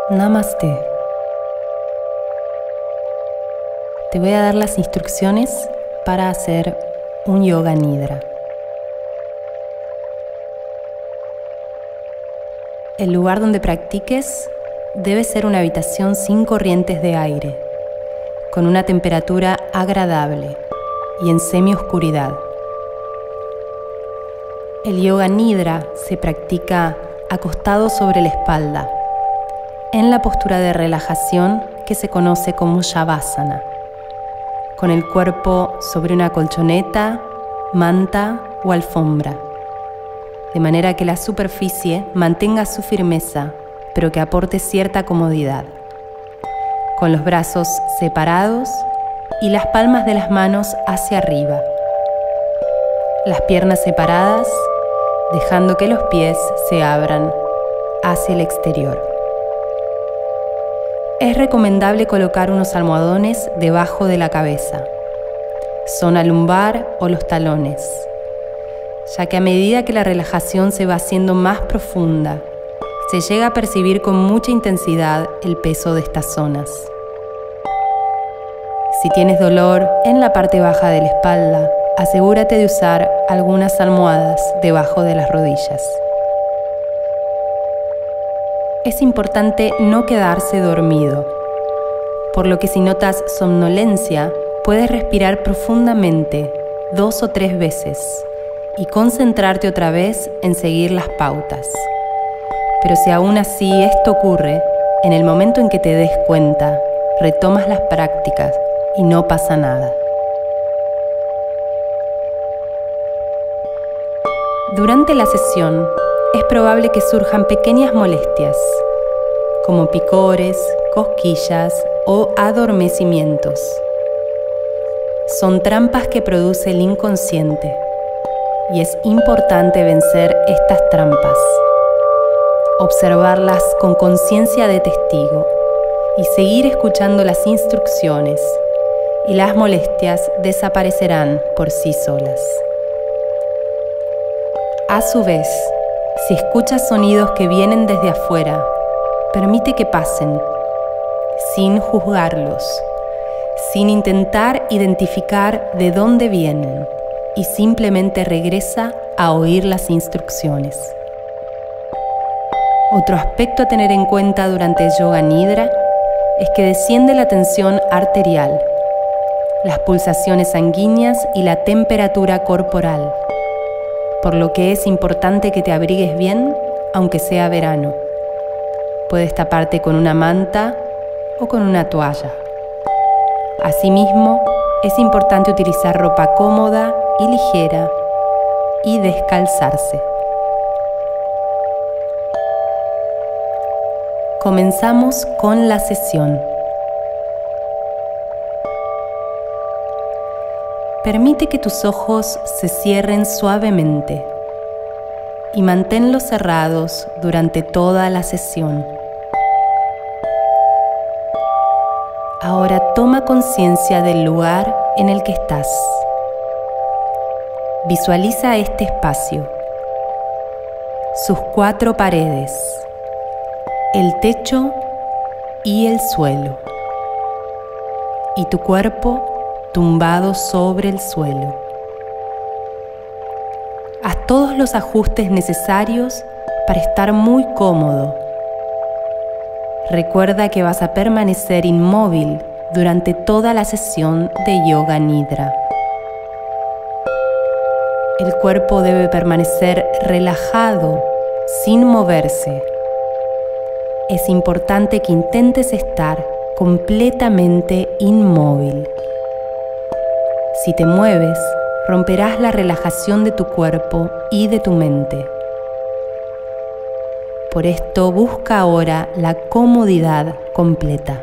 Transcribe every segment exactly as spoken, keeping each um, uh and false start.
Namaste. Te voy a dar las instrucciones para hacer un yoga nidra. El lugar donde practiques debe ser una habitación sin corrientes de aire, con una temperatura agradable y en semioscuridad. El yoga nidra se practica acostado sobre la espalda, en la postura de relajación que se conoce como Shavasana, con el cuerpo sobre una colchoneta, manta o alfombra, de manera que la superficie mantenga su firmeza, pero que aporte cierta comodidad, con los brazos separados y las palmas de las manos hacia arriba, las piernas separadas, dejando que los pies se abran hacia el exterior. Es recomendable colocar unos almohadones debajo de la cabeza, zona lumbar o los talones, ya que a medida que la relajación se va haciendo más profunda, se llega a percibir con mucha intensidad el peso de estas zonas. Si tienes dolor en la parte baja de la espalda, asegúrate de usar algunas almohadas debajo de las rodillas. Es importante no quedarse dormido, por lo que si notas somnolencia, puedes respirar profundamente dos o tres veces y concentrarte otra vez en seguir las pautas. Pero si aún así esto ocurre, en el momento en que te des cuenta, retomas las prácticas y no pasa nada. Durante la sesión, es probable que surjan pequeñas molestias, como picores, cosquillas o adormecimientos. Son trampas que produce el inconsciente, y es importante vencer estas trampas, observarlas con conciencia de testigo y seguir escuchando las instrucciones, y las molestias desaparecerán por sí solas. A su vez, si escuchas sonidos que vienen desde afuera, permite que pasen, sin juzgarlos, sin intentar identificar de dónde vienen, y simplemente regresa a oír las instrucciones. Otro aspecto a tener en cuenta durante el yoga nidra es que desciende la tensión arterial, las pulsaciones sanguíneas y la temperatura corporal, por lo que es importante que te abrigues bien, aunque sea verano. Puedes taparte con una manta o con una toalla. Asimismo, es importante utilizar ropa cómoda y ligera y descalzarse. Comenzamos con la sesión. Permite que tus ojos se cierren suavemente y manténlos cerrados durante toda la sesión. Ahora toma conciencia del lugar en el que estás. Visualiza este espacio, sus cuatro paredes, el techo y el suelo, y tu cuerpo tumbado sobre el suelo. Haz todos los ajustes necesarios para estar muy cómodo. Recuerda que vas a permanecer inmóvil durante toda la sesión de yoga nidra. El cuerpo debe permanecer relajado, sin moverse. Es importante que intentes estar completamente inmóvil. Si te mueves, romperás la relajación de tu cuerpo y de tu mente. Por esto, busca ahora la comodidad completa.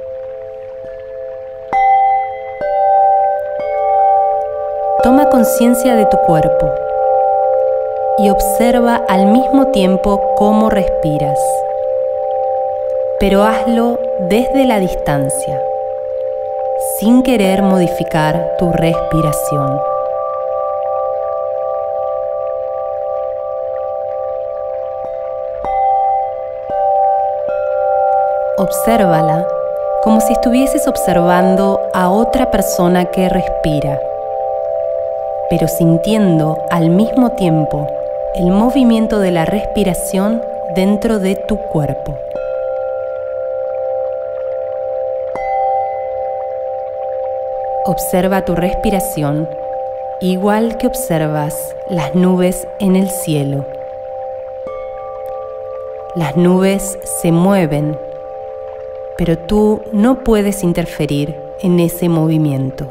Toma conciencia de tu cuerpo y observa al mismo tiempo cómo respiras, pero hazlo desde la distancia, sin querer modificar tu respiración. Obsérvala como si estuvieses observando a otra persona que respira, pero sintiendo al mismo tiempo el movimiento de la respiración dentro de tu cuerpo. Observa tu respiración igual que observas las nubes en el cielo. Las nubes se mueven, pero tú no puedes interferir en ese movimiento.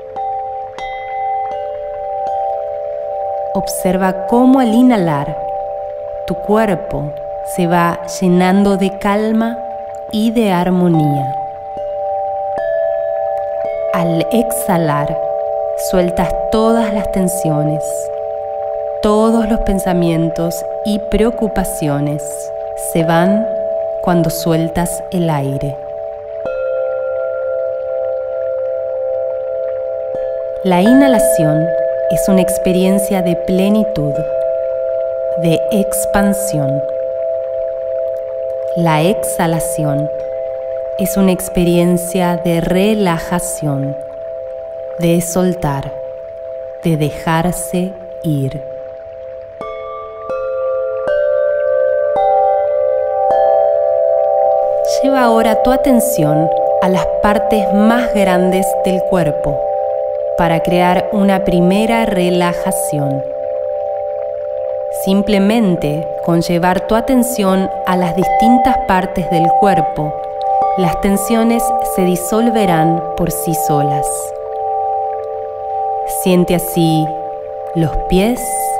Observa cómo al inhalar, tu cuerpo se va llenando de calma y de armonía. Al exhalar, sueltas todas las tensiones, todos los pensamientos y preocupaciones se van cuando sueltas el aire. La inhalación es una experiencia de plenitud, de expansión. La exhalación es una experiencia de relajación, de soltar, de dejarse ir. Lleva ahora tu atención a las partes más grandes del cuerpo para crear una primera relajación. Simplemente con llevar tu atención a las distintas partes del cuerpo, las tensiones se disolverán por sí solas. Siente así los pies,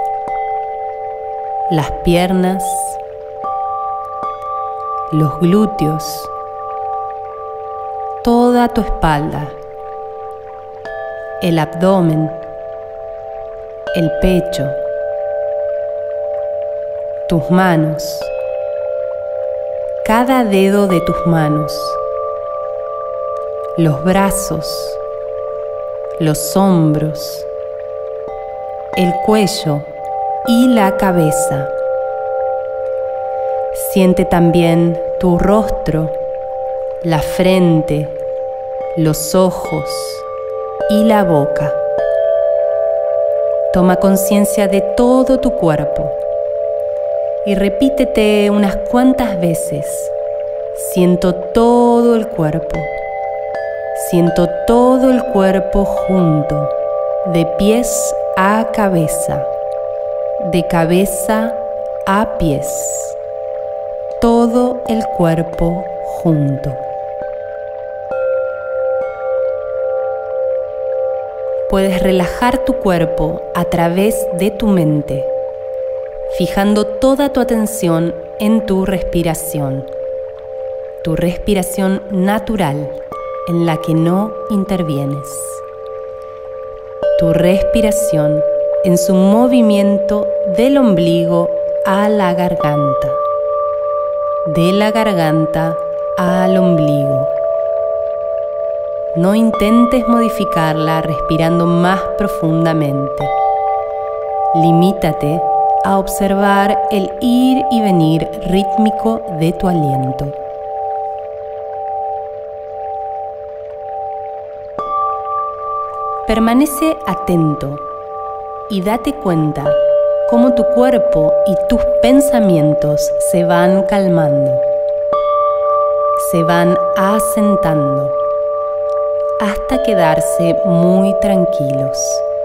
las piernas, los glúteos, toda tu espalda, el abdomen, el pecho, tus manos, cada dedo de tus manos, los brazos, los hombros, el cuello y la cabeza. Siente también tu rostro, la frente, los ojos y la boca. Toma conciencia de todo tu cuerpo y repítete unas cuantas veces: siento todo el cuerpo, siento todo el cuerpo junto, de pies a cabeza, de cabeza a pies, todo el cuerpo junto. Puedes relajar tu cuerpo a través de tu mente, fijando toda tu atención en tu respiración, tu respiración natural en la que no intervienes, tu respiración en su movimiento del ombligo a la garganta, de la garganta al ombligo. No intentes modificarla respirando más profundamente. Limítate a observar el ir y venir rítmico de tu aliento. Permanece atento y date cuenta cómo tu cuerpo y tus pensamientos se van calmando, se van asentando, hasta quedarse muy tranquilos.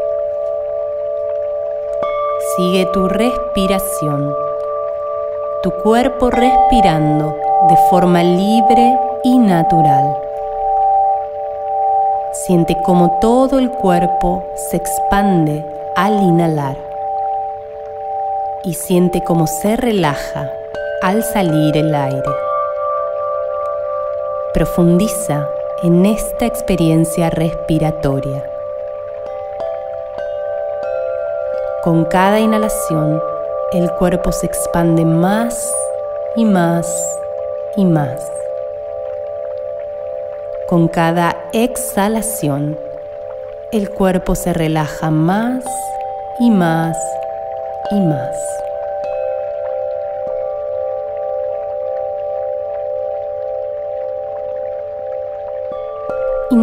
Sigue tu respiración, tu cuerpo respirando de forma libre y natural. Siente cómo todo el cuerpo se expande al inhalar y siente cómo se relaja al salir el aire. Profundiza en esta experiencia respiratoria. Con cada inhalación, el cuerpo se expande más y más y más. Con cada exhalación, el cuerpo se relaja más y más y más.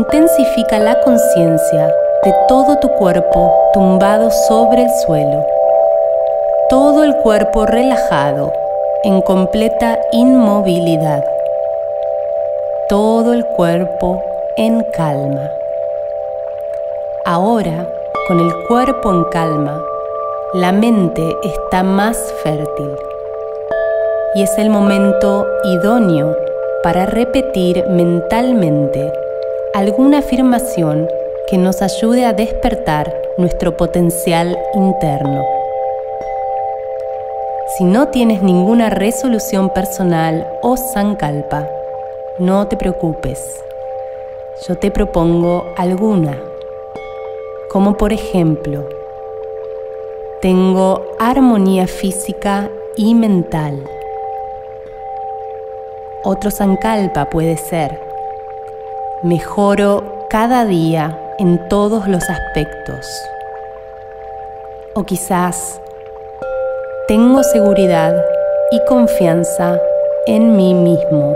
intensifica la conciencia de todo tu cuerpo tumbado sobre el suelo. Todo el cuerpo relajado, en completa inmovilidad. Todo el cuerpo en calma. Ahora, con el cuerpo en calma, la mente está más fértil y es el momento idóneo para repetir mentalmente alguna afirmación que nos ayude a despertar nuestro potencial interno. Si no tienes ninguna resolución personal o sankalpa, no te preocupes. Yo te propongo alguna, como por ejemplo, tengo armonía física y mental. Otro sankalpa puede ser, mejoro cada día en todos los aspectos. O quizás, tengo seguridad y confianza en mí mismo.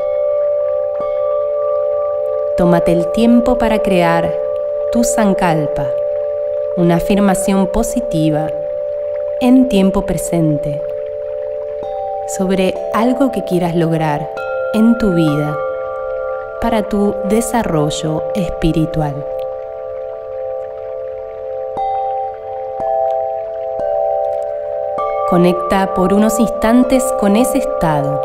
Tómate el tiempo para crear tu sankalpa, una afirmación positiva en tiempo presente sobre algo que quieras lograr en tu vida para tu desarrollo espiritual. Conecta por unos instantes con ese estado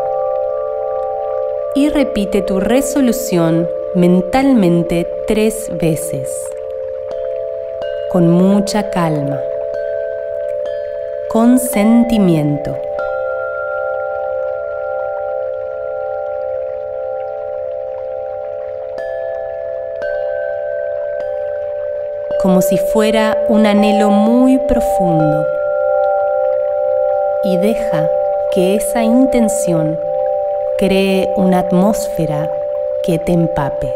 y repite tu resolución mentalmente tres veces, con mucha calma, con sentimiento. Como si fuera un anhelo muy profundo. Y deja que esa intención cree una atmósfera que te empape.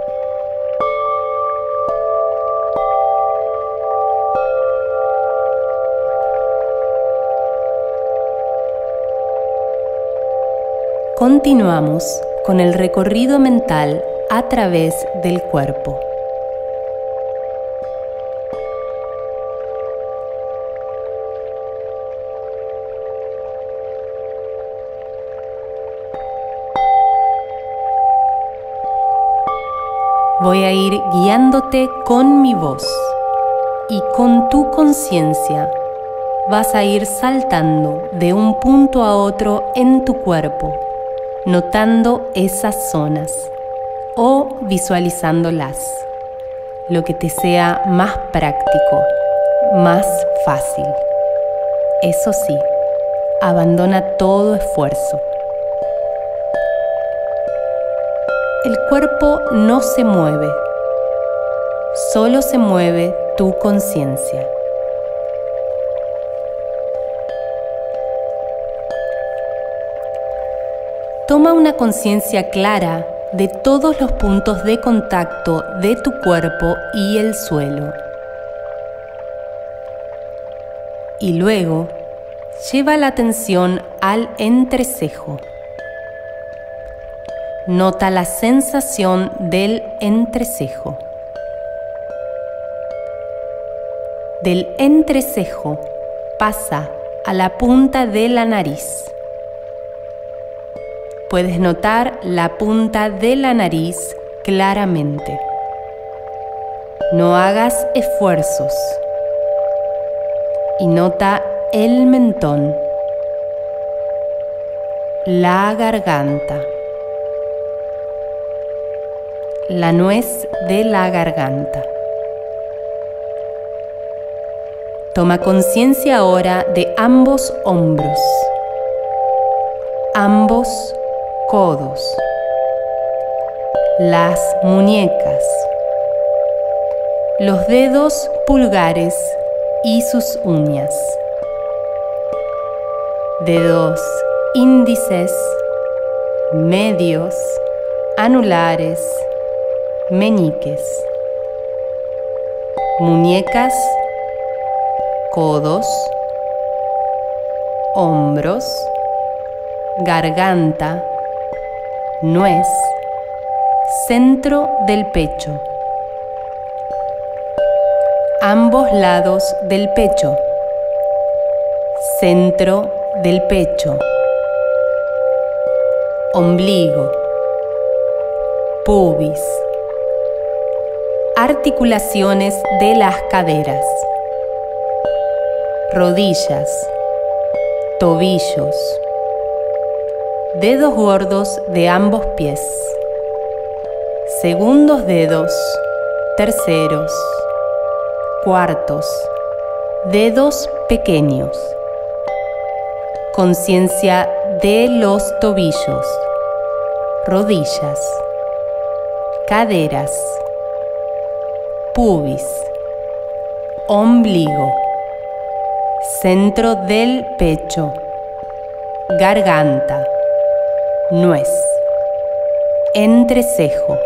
Continuamos con el recorrido mental a través del cuerpo. Voy a ir guiándote con mi voz y con tu conciencia vas a ir saltando de un punto a otro en tu cuerpo, notando esas zonas o visualizándolas, lo que te sea más práctico, más fácil. Eso sí, abandona todo esfuerzo. El cuerpo no se mueve, solo se mueve tu conciencia. Toma una conciencia clara de todos los puntos de contacto de tu cuerpo y el suelo. Y luego, lleva la atención al entrecejo. Nota la sensación del entrecejo. Del entrecejo pasa a la punta de la nariz. Puedes notar la punta de la nariz claramente. No hagas esfuerzos. Y nota el mentón, la garganta, la nuez de la garganta. Toma conciencia ahora de ambos hombros, ambos codos, las muñecas, los dedos pulgares y sus uñas, dedos índices, medios, anulares, meñiques, muñecas, codos, hombros, garganta, nuez, centro del pecho, ambos lados del pecho, centro del pecho, ombligo, pubis, articulaciones de las caderas, rodillas, tobillos, dedos gordos de ambos pies, segundos dedos, terceros, cuartos, dedos pequeños, conciencia de los tobillos, rodillas, caderas, pubis, ombligo, centro del pecho, garganta, nuez, entrecejo,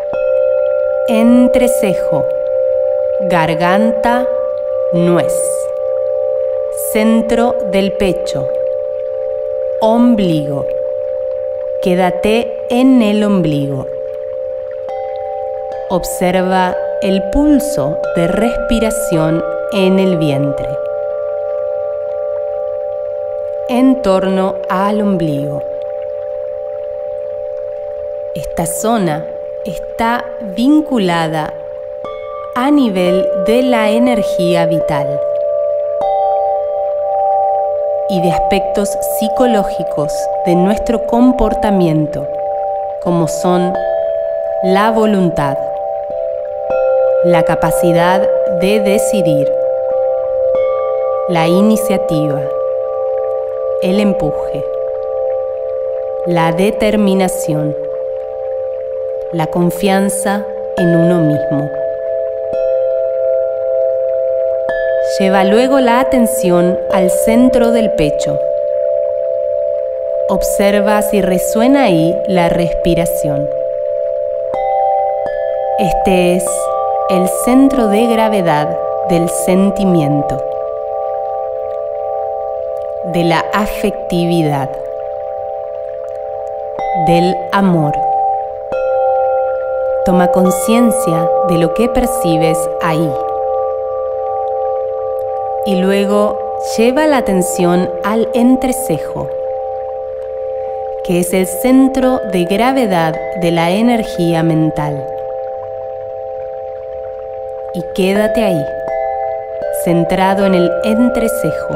entrecejo, garganta, nuez, centro del pecho, ombligo. Quédate en el ombligo. Observa el pulso de respiración en el vientre. En torno al ombligo. Esta zona está vinculada a nivel de la energía vital y de aspectos psicológicos de nuestro comportamiento, como son la voluntad, la capacidad de decidir, la iniciativa, el empuje, la determinación, la confianza en uno mismo. Lleva luego la atención al centro del pecho. Observa si resuena ahí la respiración. Este es el centro de gravedad del sentimiento, de la afectividad, del amor. Toma conciencia de lo que percibes ahí. Y luego lleva la atención al entrecejo, que es el centro de gravedad de la energía mental. Y quédate ahí, centrado en el entrecejo.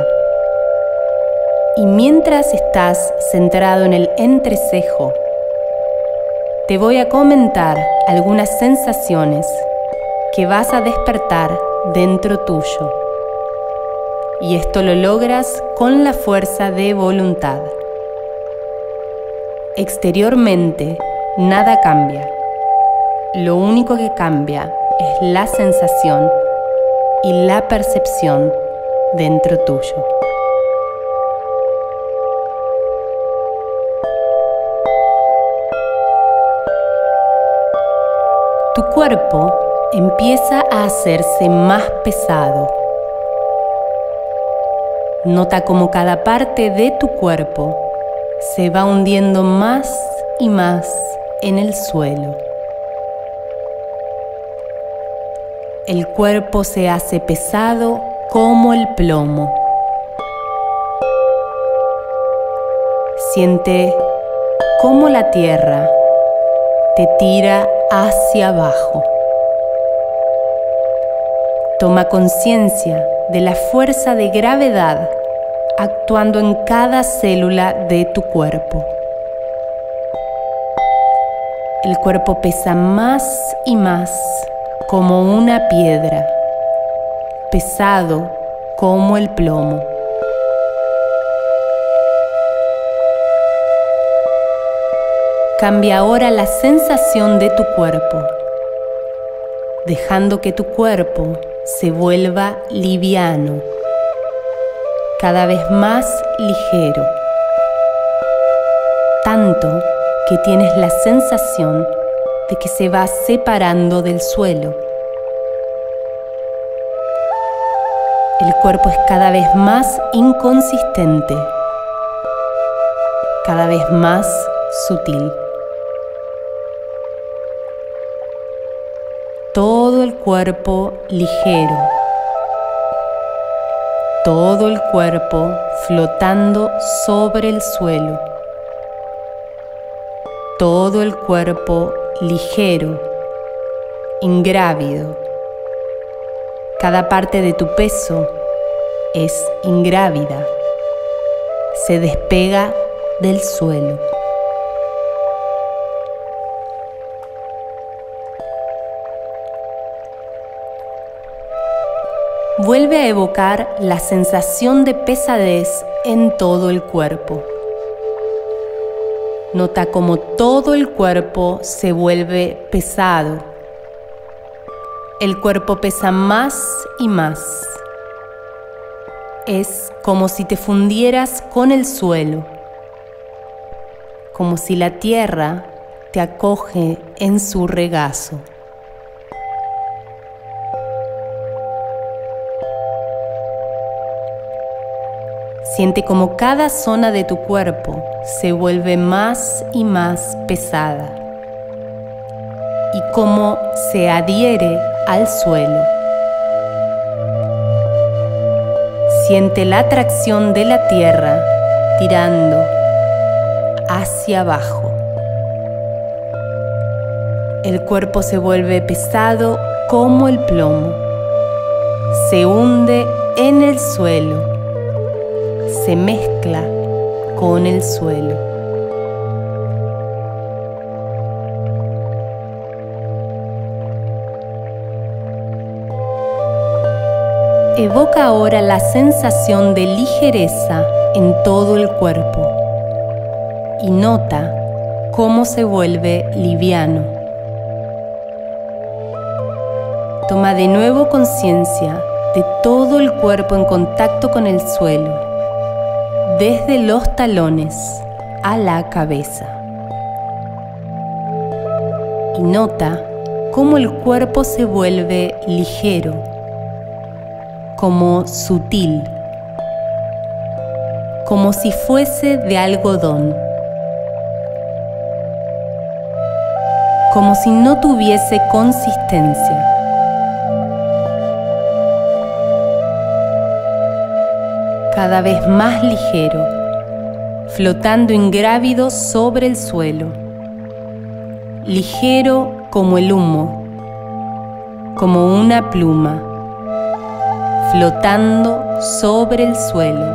Y mientras estás centrado en el entrecejo, te voy a comentar algunas sensaciones que vas a despertar dentro tuyo. Y esto lo logras con la fuerza de voluntad. Exteriormente, nada cambia. Lo único que cambia es la sensación y la percepción dentro tuyo. Tu cuerpo empieza a hacerse más pesado. Nota cómo cada parte de tu cuerpo se va hundiendo más y más en el suelo. El cuerpo se hace pesado como el plomo. Siente cómo la tierra te tira hacia abajo. Toma conciencia de la fuerza de gravedad actuando en cada célula de tu cuerpo. El cuerpo pesa más y más como una piedra, pesado como el plomo. Cambia ahora la sensación de tu cuerpo, dejando que tu cuerpo se vuelva liviano, cada vez más ligero, tanto que tienes la sensación de que se va separando del suelo. El cuerpo es cada vez más inconsistente, cada vez más sutil. cuerpo ligero, todo el cuerpo flotando sobre el suelo, todo el cuerpo ligero, ingrávido. Cada parte de tu peso es ingrávida, se despega del suelo. Vuelve a evocar la sensación de pesadez en todo el cuerpo. Nota cómo todo el cuerpo se vuelve pesado. El cuerpo pesa más y más. Es como si te fundieras con el suelo, como si la tierra te acoge en su regazo. Siente como cada zona de tu cuerpo se vuelve más y más pesada y cómo se adhiere al suelo. Siente la atracción de la tierra tirando hacia abajo. El cuerpo se vuelve pesado como el plomo. Se hunde en el suelo. Se mezcla con el suelo. Evoca ahora la sensación de ligereza en todo el cuerpo y nota cómo se vuelve liviano. Toma de nuevo conciencia de todo el cuerpo en contacto con el suelo, desde los talones a la cabeza. Y nota cómo el cuerpo se vuelve ligero, como sutil, como si fuese de algodón, como si no tuviese consistencia. Cada vez más ligero, flotando ingrávido sobre el suelo, ligero como el humo, como una pluma, flotando sobre el suelo.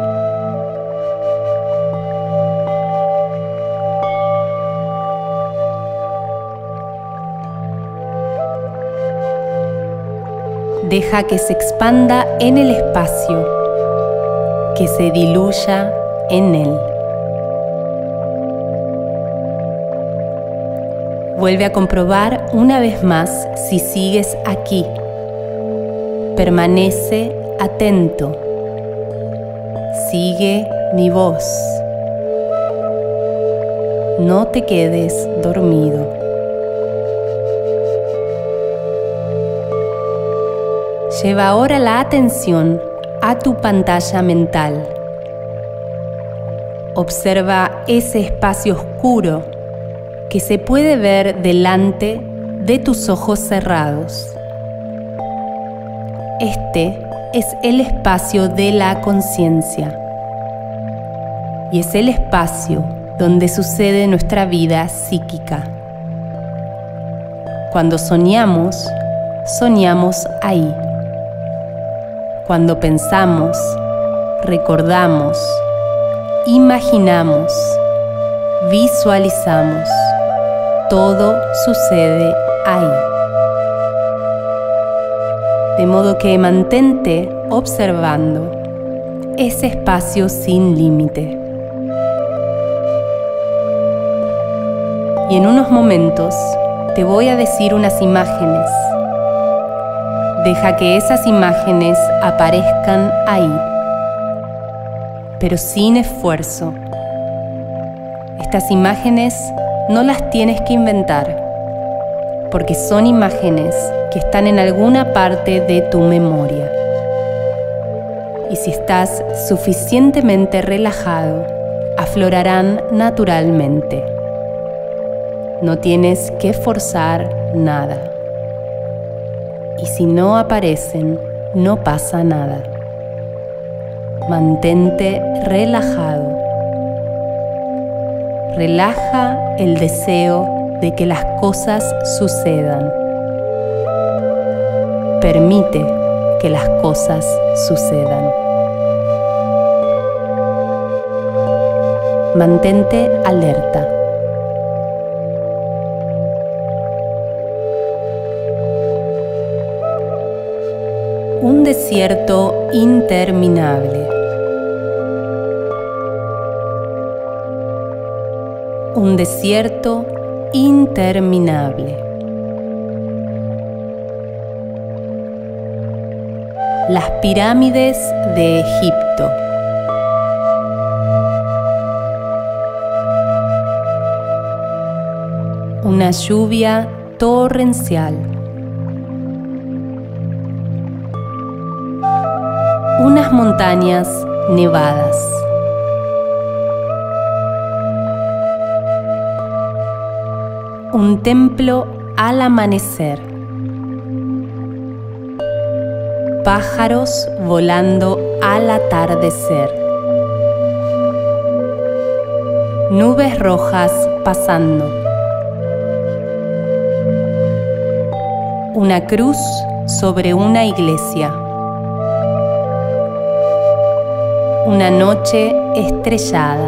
Deja que se expanda en el espacio, que se diluya en él. Vuelve a comprobar una vez más si sigues aquí. Permanece atento. Sigue mi voz. No te quedes dormido. Lleva ahora la atención a tu pantalla mental. Observa ese espacio oscuro que se puede ver delante de tus ojos cerrados. Este es el espacio de la conciencia y es el espacio donde sucede nuestra vida psíquica. Cuando soñamos, soñamos ahí. Cuando pensamos, recordamos, imaginamos, visualizamos, todo sucede ahí. De modo que mantente observando ese espacio sin límite. Y en unos momentos te voy a decir unas imágenes. Deja que esas imágenes aparezcan ahí, pero sin esfuerzo. Estas imágenes no las tienes que inventar, porque son imágenes que están en alguna parte de tu memoria. Y si estás suficientemente relajado, aflorarán naturalmente. No tienes que forzar nada. y si no aparecen, no pasa nada. Mantente relajado. Relaja el deseo de que las cosas sucedan. Permite que las cosas sucedan. Mantente alerta. Un desierto interminable. Un desierto interminable. Las pirámides de Egipto. Una lluvia torrencial. Unas montañas nevadas. Un templo al amanecer. Pájaros volando al atardecer. Nubes rojas pasando. Una cruz sobre una iglesia. Una noche estrellada.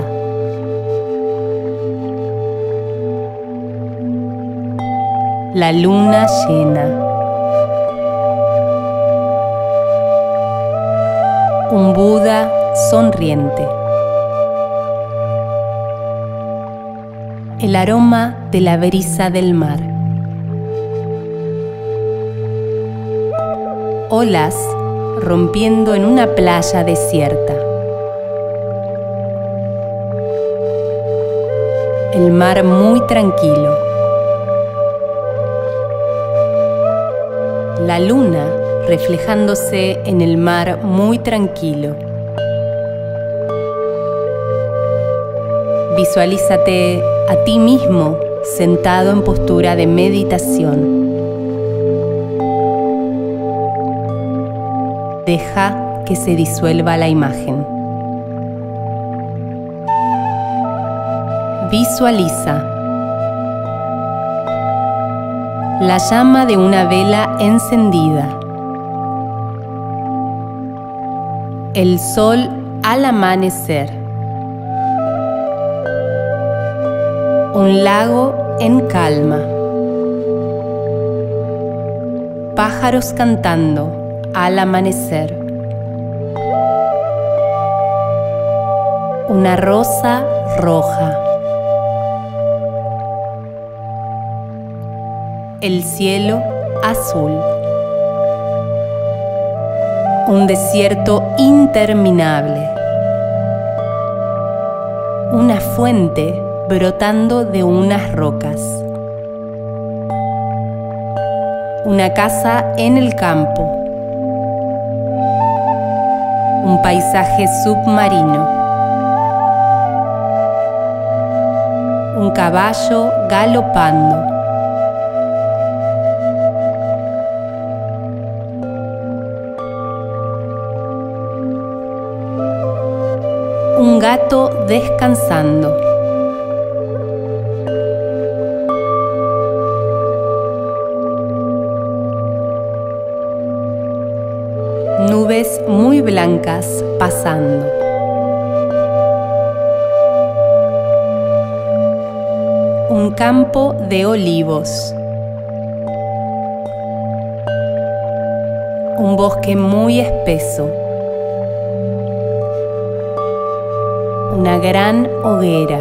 La luna llena. Un Buda sonriente. El aroma de la brisa del mar. Olas rompiendo en una playa desierta. El mar muy tranquilo. La luna reflejándose en el mar muy tranquilo. Visualízate a ti mismo sentado en postura de meditación. Deja que se disuelva la imagen. Visualiza la llama de una vela encendida. El sol al amanecer. Un lago en calma. Pájaros cantando al amanecer. Una rosa roja. El cielo azul. Un desierto interminable. Una fuente brotando de unas rocas. Una casa en el campo. Un paisaje submarino. Un caballo galopando. Un gato descansando. Nubes muy blancas pasando. Un campo de olivos. Un bosque muy espeso. Una gran hoguera.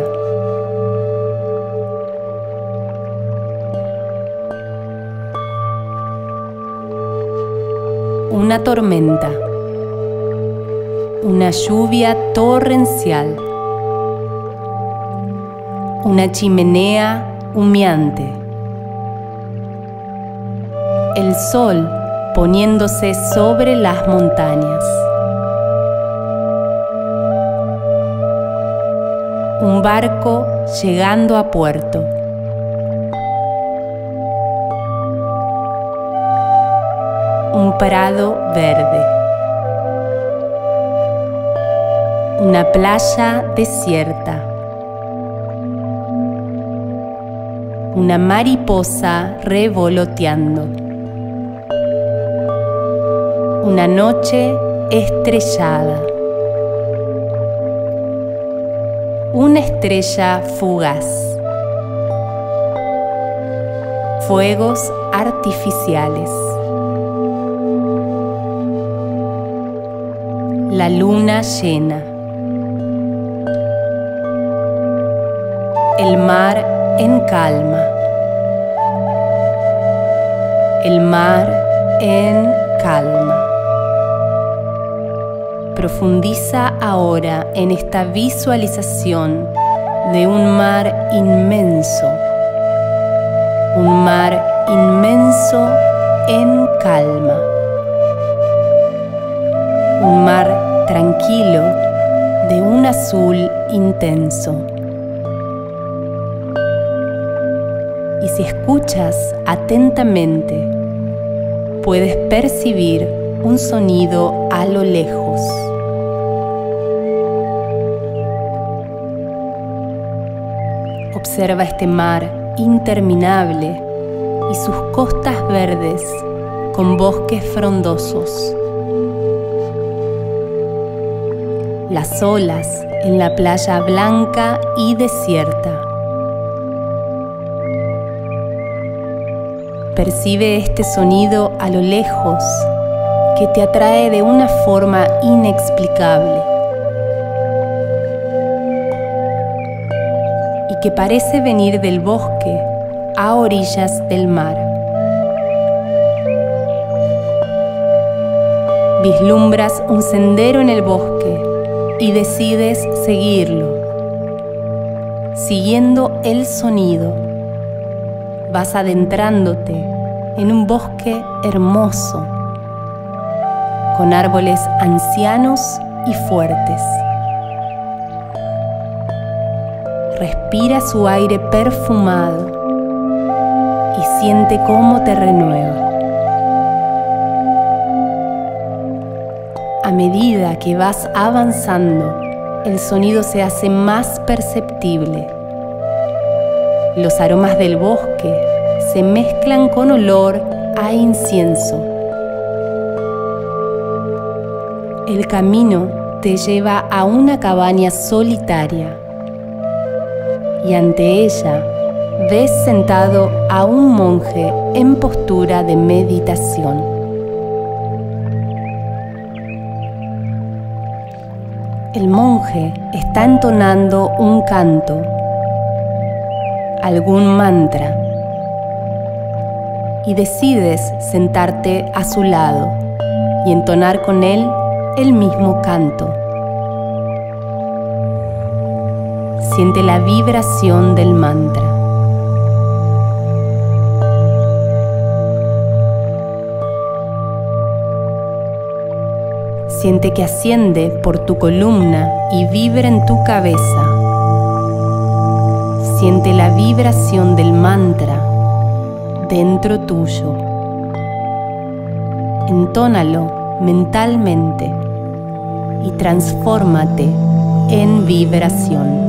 Una tormenta. Una lluvia torrencial. Una chimenea humeante. El sol poniéndose sobre las montañas. Un barco llegando a puerto. un prado verde, una playa desierta, una mariposa revoloteando, una noche estrellada, una estrella fugaz, fuegos artificiales, la luna llena, el mar en calma, el mar en calma. Profundiza ahora en esta visualización de un mar inmenso, un mar inmenso en calma, un mar tranquilo de un azul intenso. Y si escuchas atentamente, puedes percibir un sonido a lo lejos. Observa este mar interminable y sus costas verdes con bosques frondosos. Las olas en la playa blanca y desierta. Percibe este sonido a lo lejos que te atrae de una forma inexplicable y que parece venir del bosque a orillas del mar. Vislumbras un sendero en el bosque y decides seguirlo. Siguiendo el sonido, vas adentrándote en un bosque hermoso, con árboles ancianos y fuertes. Respira su aire perfumado y siente cómo te renueva. A medida que vas avanzando, el sonido se hace más perceptible. Los aromas del bosque se mezclan con olor a incienso. El camino te lleva a una cabaña solitaria y ante ella ves sentado a un monje en postura de meditación. El monje está entonando un canto, algún mantra, y decides sentarte a su lado y entonar con él el mismo canto. Siente la vibración del mantra. Siente que asciende por tu columna y vibra en tu cabeza. Siente la vibración del mantra dentro tuyo. Entónalo mentalmente y transfórmate en vibración.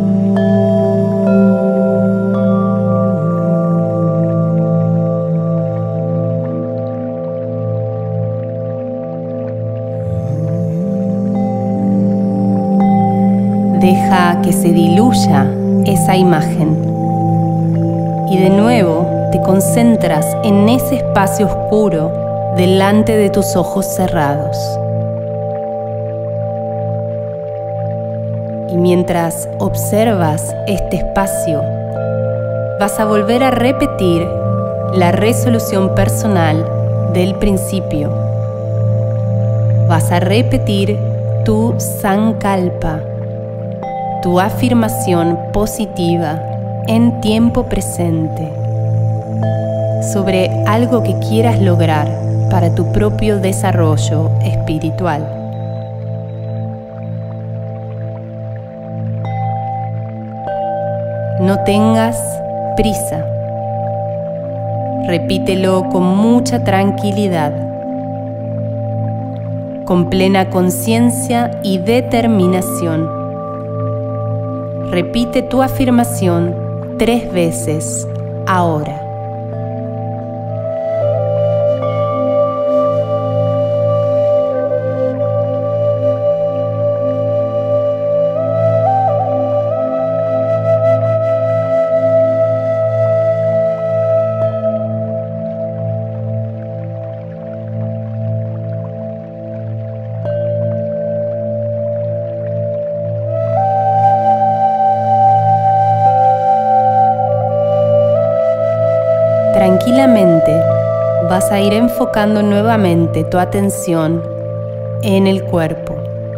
Deja que se diluya esa imagen y de nuevo te concentras en ese espacio oscuro delante de tus ojos cerrados. Y mientras observas este espacio, vas a volver a repetir la resolución personal del principio. Vas a repetir tu sankalpa, tu afirmación positiva en tiempo presente sobre algo que quieras lograr para tu propio desarrollo espiritual. No tengas prisa. Repítelo con mucha tranquilidad con plena conciencia y determinación. Repite tu afirmación tres veces ahora. Tranquilamente vas a ir enfocando nuevamente tu atención en el cuerpo.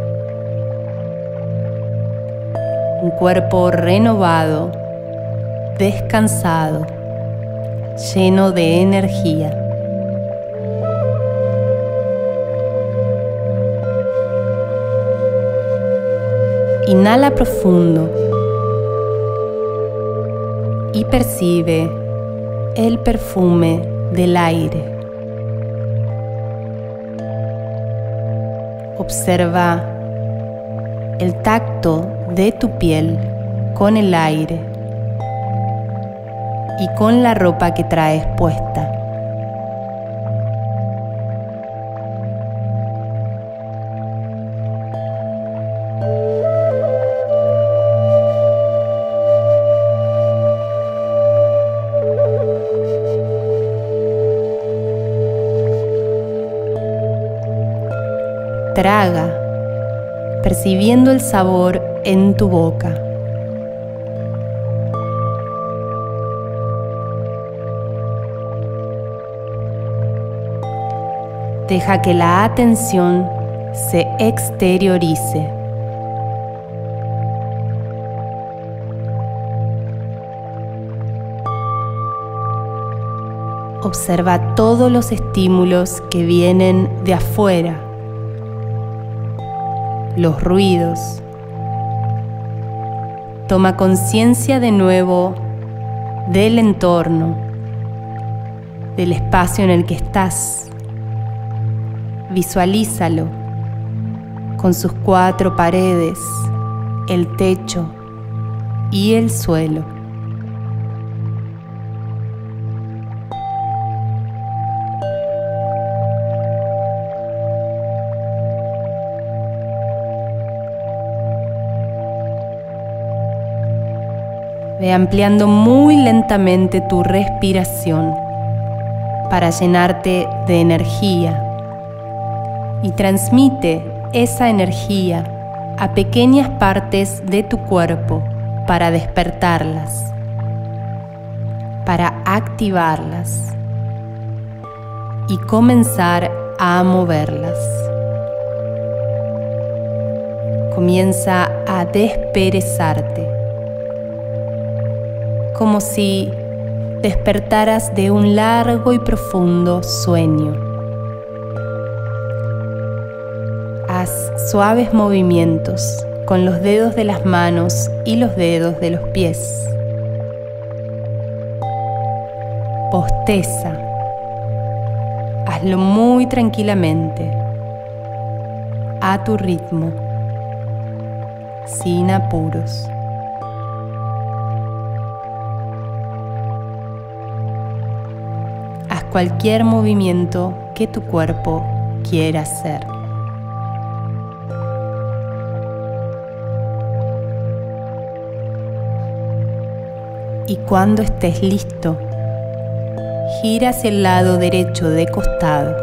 Un cuerpo renovado, descansado, lleno de energía. Inhala profundo y percibe el perfume del aire. Observa el tacto de tu piel con el aire y con la ropa que traes puesta. Traga, percibiendo el sabor en tu boca. Deja que la atención se exteriorice. Observa todos los estímulos que vienen de afuera. Los ruidos. Toma conciencia de nuevo del entorno, del espacio en el que estás. Visualízalo con sus cuatro paredes, el techo y el suelo. Ve ampliando muy lentamente tu respiración para llenarte de energía y transmite esa energía a pequeñas partes de tu cuerpo para despertarlas, para activarlas y comenzar a moverlas. Comienza a desperezarte, como si despertaras de un largo y profundo sueño. Haz suaves movimientos con los dedos de las manos y los dedos de los pies. Bosteza. Hazlo muy tranquilamente, a tu ritmo, sin apuros. Haz cualquier movimiento que tu cuerpo quiera hacer. Y cuando estés listo, gira hacia el lado derecho de costado.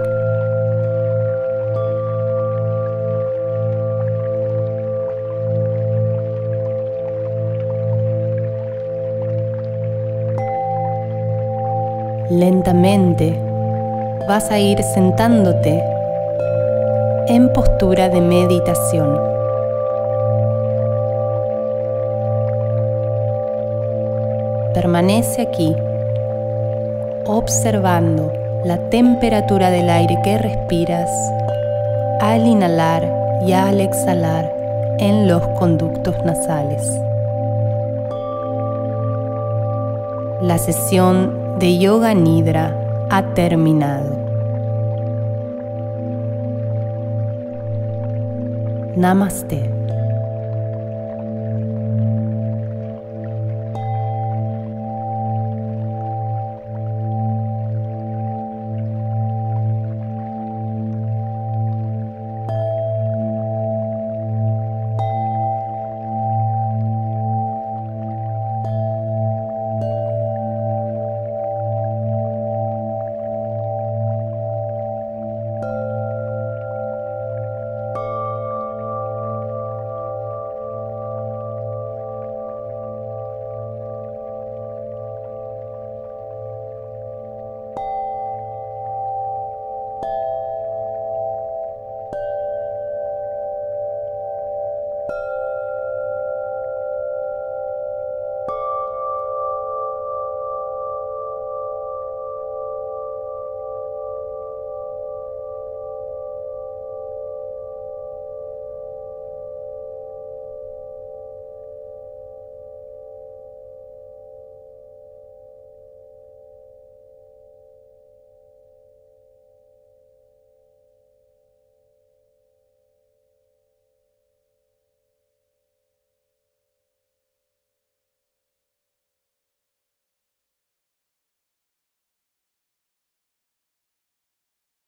Lentamente vas a ir sentándote en postura de meditación. Permanece aquí, observando la temperatura del aire que respiras al inhalar y al exhalar en los conductos nasales. La sesión de Yoga Nidra ha terminado. Namaste.